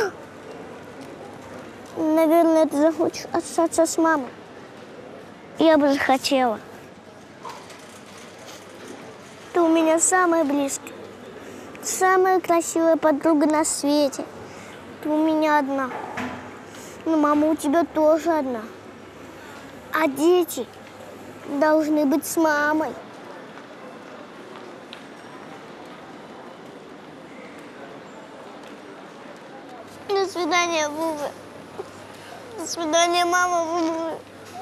Наверное, ты захочешь остаться с мамой. Я бы захотела. Ты у меня самая близкая. Ты самая красивая подруга на свете. Ты у меня одна. Но мама у тебя тоже одна. А дети должны быть с мамой. До свидания, Буба. До свидания, мама Бубы.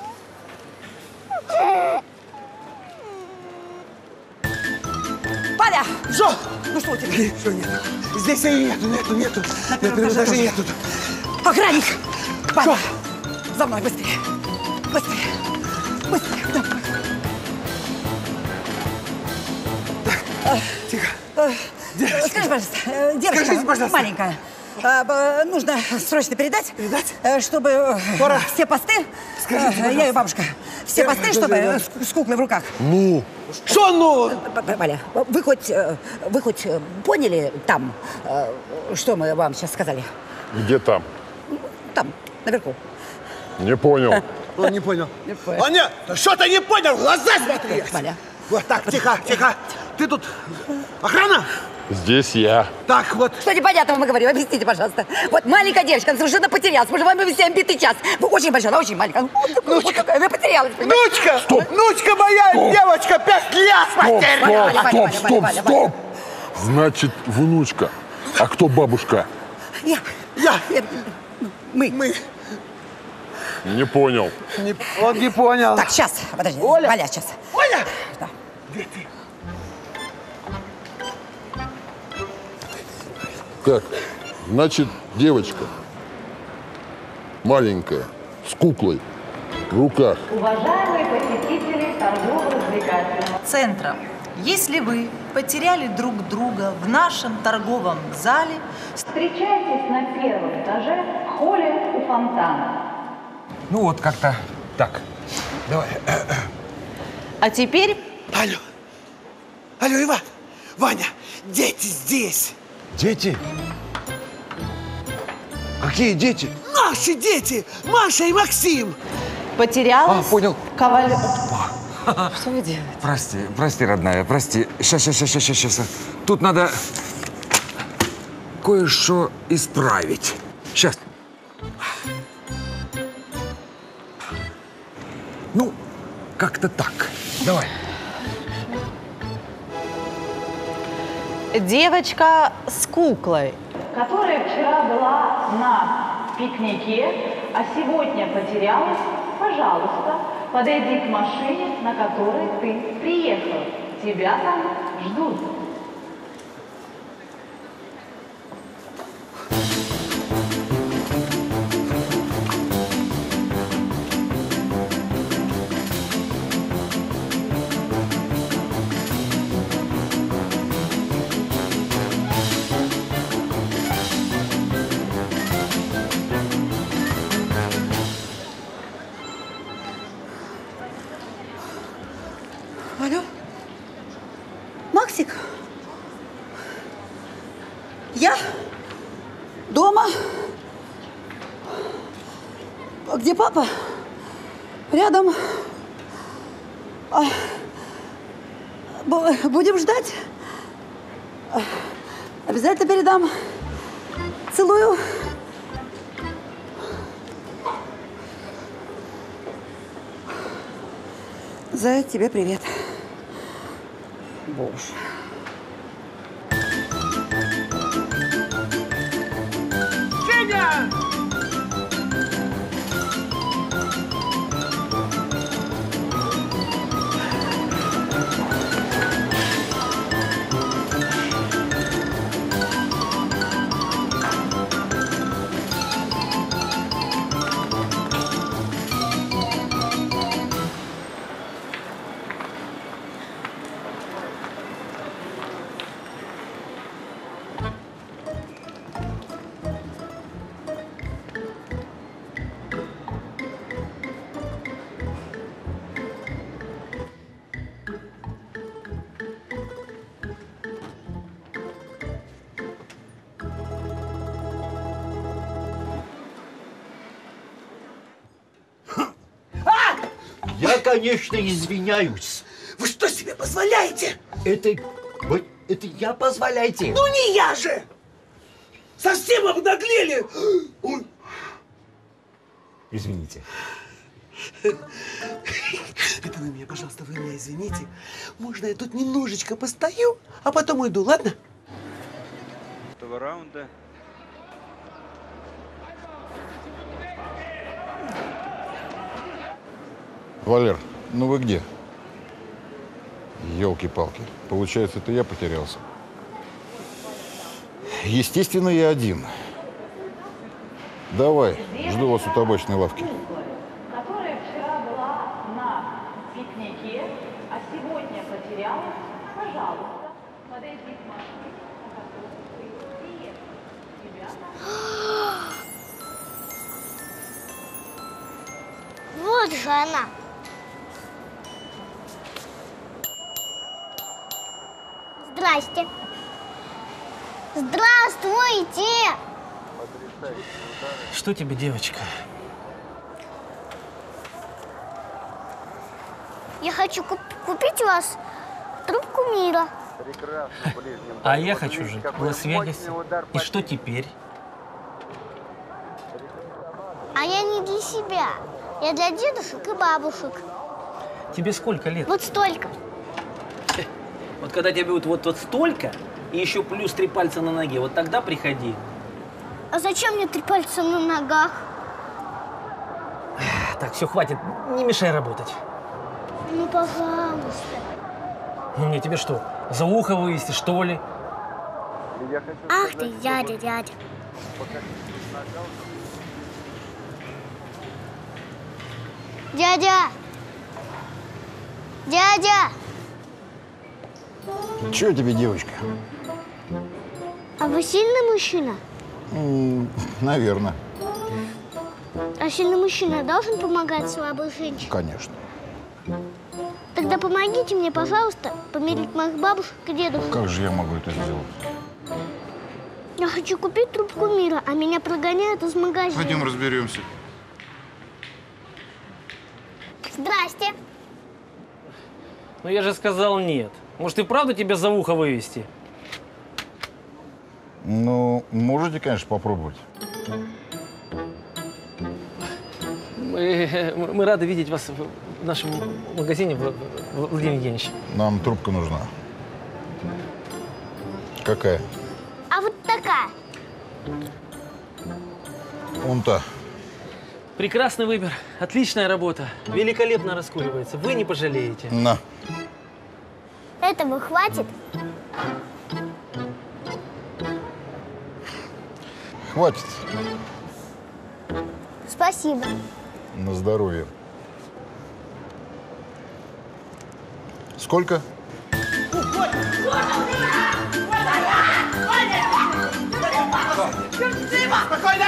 Валя! Что? Ну что у тебя? Что нет? Здесь и нету, нету, нету. На первом этаже нету. Охранник! Валя! За мной, быстрее! Быстрее! Быстрее! Давай. Тихо. Девочка. Скажи, пожалуйста, э, девочка Скажите, пожалуйста. маленькая, э, б- нужно срочно передать, Передать? э, чтобы э, Пора. все посты, Скажите, э, я и бабушка, все Я- посты, да, чтобы да, да. э, с, с куклой в руках. Ну, Что ну? П- п- Валя, вы хоть, э, вы хоть э, поняли там, э, что мы вам сейчас сказали? где там? Там, наверху. Не понял. Он не понял. Не понял. Он не... Что ты не понял? В глаза смотри. Валя. Вот так, тихо, тихо. Ты тут охрана? Здесь я. Так, вот. Что непонятного мы говорим? Объясните, пожалуйста. Вот маленькая девочка, она совершенно потерялась. Мы же вам объясняем битый час. Вы очень большая, она очень маленькая. Вот такая, вот такая, она потерялась. понимаете? Внучка! Стоп. Внучка моя, Стоп. девочка, пять лет Стоп, потеряна! Валя, стоп, Валя, стоп, Валя, стоп, Валя, стоп. Значит, внучка. А кто бабушка? Я. Я. Я- Мы. Мы. Не понял. Не- Он не понял. Так, сейчас, подожди. Оля. Валя, сейчас. Оля! Да. Где ты? Так, значит, девочка маленькая, с куклой в руках. Уважаемые посетители торгово-развлекательного центра, если вы потеряли друг друга в нашем торговом зале, встречайтесь на первом этаже в холле у фонтана. Ну вот как-то так. Давай. а теперь Алло. Алло, Иван. Ваня, дети здесь. Дети? Какие дети? Наши дети. Маша и Максим. потерялась А, понял. Коваль... Что вы делаете? Прости, прости, родная, прости. Сейчас, сейчас, сейчас, сейчас, сейчас. Тут надо кое-что исправить. Сейчас. Ну, как-то так. Давай. Девочка с куклой. Которая вчера была на пикнике, а сегодня потерялась, пожалуйста, подойди к машине, на которой ты приехал. Тебя там ждут. Алло? Максик? Я? Дома? А где папа? Рядом. А, бу- будем ждать? А, обязательно передам. Целую. Зая, тебе привет. Боже. Женя! Я, конечно, извиняюсь. Вы что себе позволяете? Это, вот Это я позволяйте. Ну не я же! Совсем обнаглели! Ой. Извините. Это вы меня, пожалуйста, вы меня извините. Можно я тут немножечко постою, а потом уйду, ладно? Этого раунда. Валер, ну вы где? Ёлки-палки. Получается, это я потерялся. Естественно, я один. Давай, жду вас у табачной лавки. Которая вчера была на пикнике, а сегодня потерялась, пожалуйста, подойди к машине, на которой ты приехал. Тебя Вот же она. Здрасте. Здравствуйте. Что тебе, девочка? Я хочу куп купить у вас трубку мира. А я хочу жить в Лас-Вегасе. И что теперь? А я не для себя. Я для дедушек и бабушек. Тебе сколько лет? Вот столько. Вот когда тебе будет вот, вот столько, и еще плюс три пальца на ноге, вот тогда приходи. А зачем мне три пальца на ногах? Так, все, хватит, не мешай работать. Ну, пожалуйста. Ну, мне тебе что, за ухо вывести, что ли? Ах ты, дядя, дядя. Дядя! Дядя! Чего тебе, девочка? А вы сильный мужчина? М, наверное. А сильный мужчина должен помогать слабой женщине? Конечно. Тогда помогите мне, пожалуйста, помирить моих бабушек и дедушек. Как же я могу это сделать? Я хочу купить трубку мира, а меня прогоняют из магазина. Пойдем разберемся. Здрасте. Ну, я же сказал нет. Может, и правда тебя за ухо вывести? Ну, можете, конечно, попробовать. Мы, мы рады видеть вас в нашем магазине, Владимир Евгеньевич. Нам трубка нужна. Какая? А вот такая. Вон та. Прекрасный выбор, отличная работа, великолепно раскуривается. Вы не пожалеете. На. Этого хватит? Хватит. Спасибо. На здоровье. Сколько? Спокойно!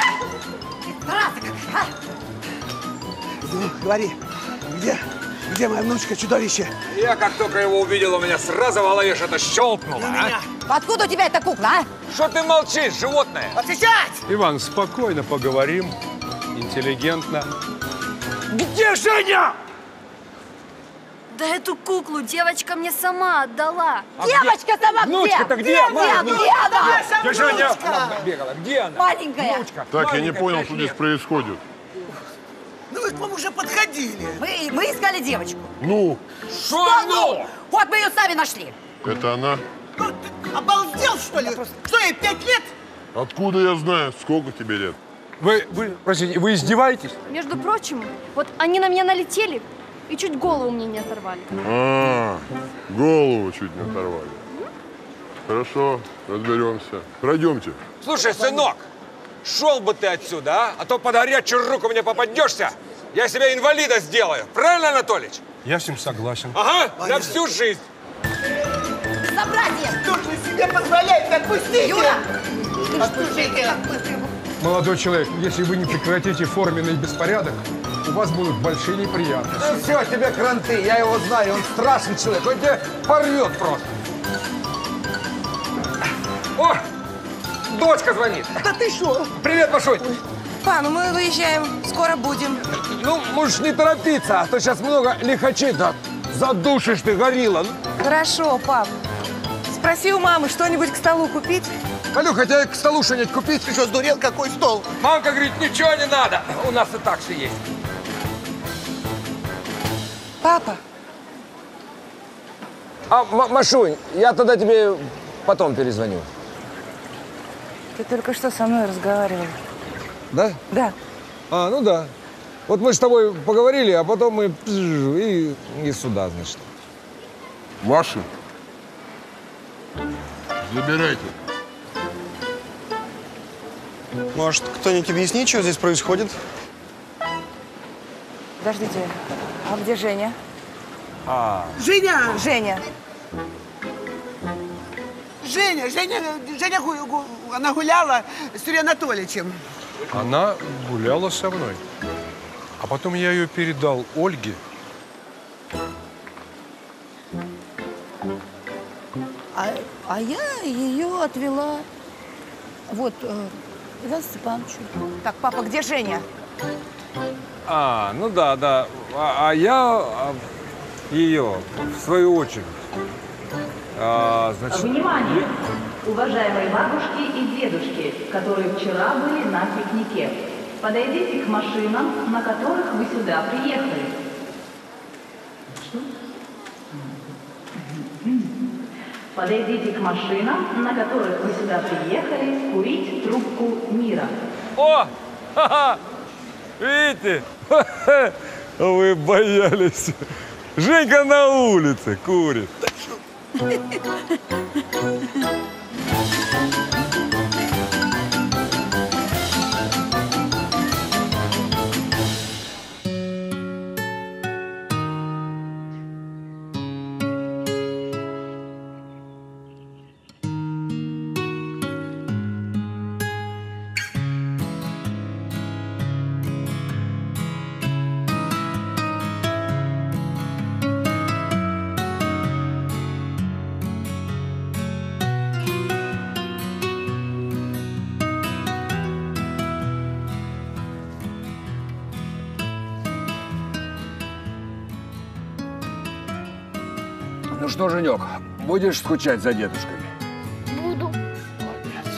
Ну, говори, где, где моя внучка, чудовище? Я как только его увидел, у меня сразу в голове что-то щелкнуло, а? Откуда у тебя эта кукла, а? Что ты молчишь, животное? Отвечать! Иван, спокойно поговорим, интеллигентно. Где Женя? Да эту куклу девочка мне сама отдала. А девочка где? Сама где? Внучка-то где? Где, где, где она? Где Женя? Она бегала. Где она? Маленькая. Внучка. Так, я не понял, что здесь происходит. Ну вы к вам уже подходили. Мы, мы искали девочку. Ну? Что ну? Вот мы ее сами нашли. Это она? Ну, ты обалдел, что ли? Что, ей пять лет? Откуда я знаю, сколько тебе лет? Вы, вы, простите, вы издеваетесь? Между прочим, вот они на меня налетели и чуть голову мне не оторвали. А, голову чуть не оторвали. Хорошо, разберемся. Пройдемте. Слушай, сынок, шел бы ты отсюда, а? А то под горячую руку мне попадешься, я себя инвалида сделаю. Правильно, Анатолич? Я с ним согласен. Ага, на всю жизнь. Собратья! Что ж вы себе позволяете? Отпустите! Юра! Отпустите! Молодой человек, если вы не прекратите форменный беспорядок, у вас будут большие неприятности. Ну все, тебе кранты, я его знаю, он страшный человек, он тебя порвет просто. О, дочка звонит. Да ты что? Привет, Машунь. Па, ну мы выезжаем, скоро будем. Ну, можешь не торопиться, а то сейчас много лихачей, да задушишь ты, горилла. Хорошо, пап. С Попроси у мамы что-нибудь к столу купить. Валюх, хотя к столу что-нибудь купить? Ты что, сдурел? Какой стол? Мамка говорит, ничего не надо. У нас и так все есть. Папа. А, Машунь, я тогда тебе потом перезвоню. Ты только что со мной разговаривал. Да? Да. А, ну да. Вот мы с тобой поговорили, а потом мы и, и сюда, значит. Ваши. Забирайте. Может, кто-нибудь объяснит, что здесь происходит? Подождите, а где Женя? А. Женя! Женя. Женя, Женя, Женя, гу- гу- она гуляла с Юрием Анатольевичем. Она гуляла со мной. А потом я ее передал Ольге. А, а я ее отвела вот э, Ивану Степановичу. Так, папа, где Женя? А, ну да, да. А, а я а, ее, в свою очередь. А, значит, Внимание! Уважаемые бабушки и дедушки, которые вчера были на пикнике, подойдите к машинам, на которых вы сюда приехали. Что? Подойдите к машинам, на которых вы сюда приехали, курить трубку мира. О! Ха-ха! Видите? Ха-ха! Вы боялись. Женька на улице курит. Ну что, Женек, будешь скучать за дедушкой? Буду. Молодец.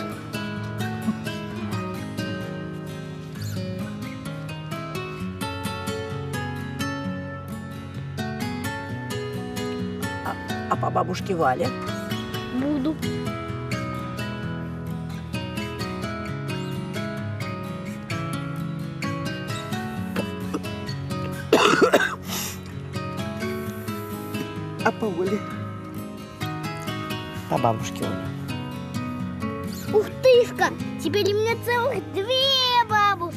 А, а по бабушке Вале? Буду. А по Оле? По бабушке Вале. Ух тышка! Теперь у меня целых две бабушки.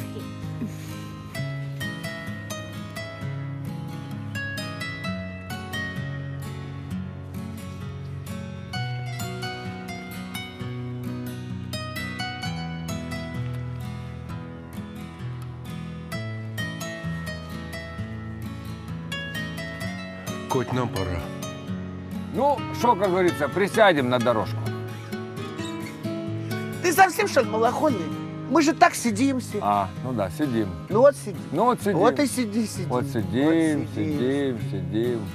Коть, нам пора. Ну, что, как говорится, присядем на дорожку. Ты совсем, что ли, малохольный? Мы же так сидим все. А, ну да, сидим. Ну вот сидим. Ну вот сидим. Вот и сиди, сиди. Вот сидим, Вот сидим, сидим.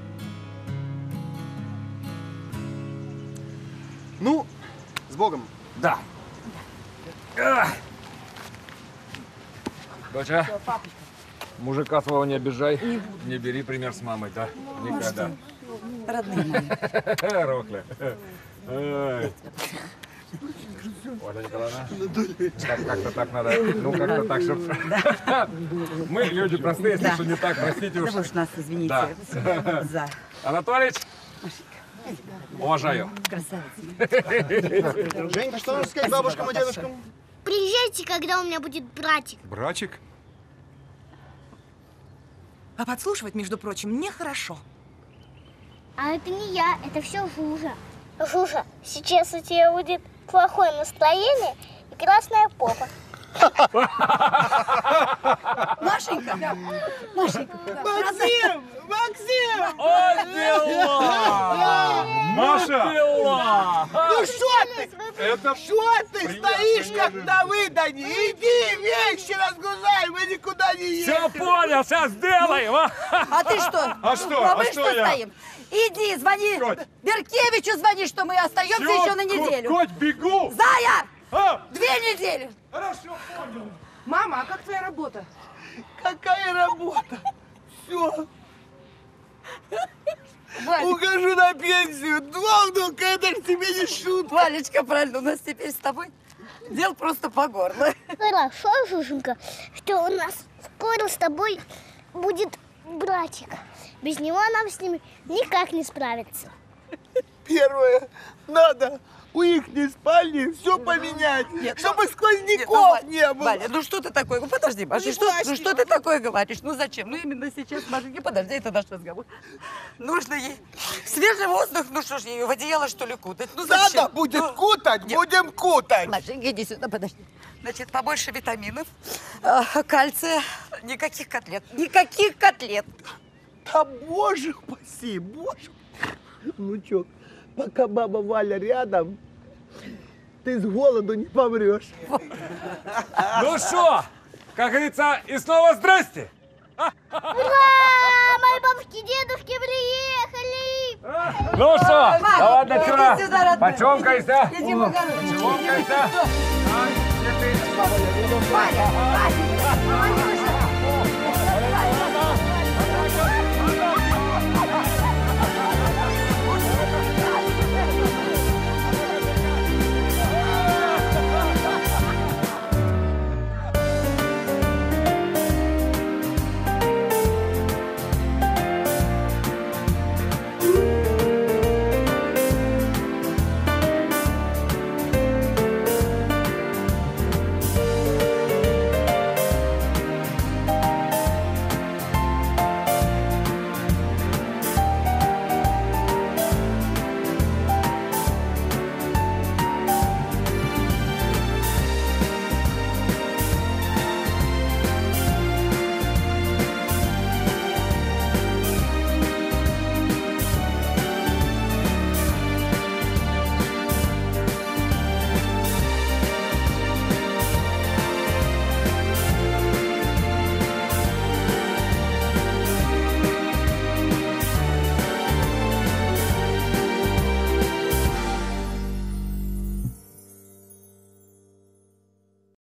Ну, с Богом. Да. Ах. Доча, мужика своего не обижай. Не буду. Не бери пример с мамой, да? Никогда. Родные мои. Рохля. Ай. Оля Николаевна, как- как-то так надо, ну как-то так, чтобы... Мы люди простые, если Да. что не так, простите уж. Да вы уж нас извините. Да. За. Анатолич, уважаю. Красавица. Женька, что нужно сказать бабушкам и дедушкам? Приезжайте, когда у меня будет братик. Братик? А подслушивать, между прочим, нехорошо. А это не я, это все Жужа. Жужа, сейчас у тебя будет плохое настроение и красная попа. Машенька, Машенька. Максим! Максим! О, дела! Маша! Дела! Ну что ты? Это что ты стоишь как на выдане? Иди вещи разгружай, мы никуда не едем. Все понял, сейчас сделаем, а? А ты что? А что? А А мы что что я? стоим? Иди, звони Беркевичу, звони, что мы остаемся Всё, еще на неделю. Коть, бегу! Зая! А? Две недели! Хорошо, понял. Мама, а как твоя работа? Какая работа? Все. Валь. Ухожу на пенсию. Два внука, это ж тебе не шутка. Валечка, правильно, у нас теперь с тобой дел просто по горло. Хорошо, Жуженька, что у нас скоро с тобой будет братик. Без него нам с ними никак не справиться. Первое, надо у ихней спальни все поменять, Нет, чтобы ну, сквозняков нет, ну, не было. Валя, ну что ты такое? Ну подожди, Маша, Не что, плачь, ну, что ты такое говоришь? Ну зачем? Ну именно сейчас, Машенька, подожди, это наш разговор. Нужно ей свежий воздух, ну что ж, ей в одеяло что ли кутать? Ну зачем? Надо будет Ну, кутать, нет. будем кутать. Машенька, иди сюда, подожди. Значит, побольше витаминов, э, кальция, никаких котлет, никаких котлет. Да боже упаси, боже. Внучок, пока баба Валя рядом, ты с голоду не помрешь. Ну что, как говорится, и снова здрасте. Ура! Мои бабушки, дедушки приехали! Ну что, Мама, давай до иди вчера. сюда, родной. Почомкайся. Иди, Макарон, Почомкайся. Валя, Валя, Валя,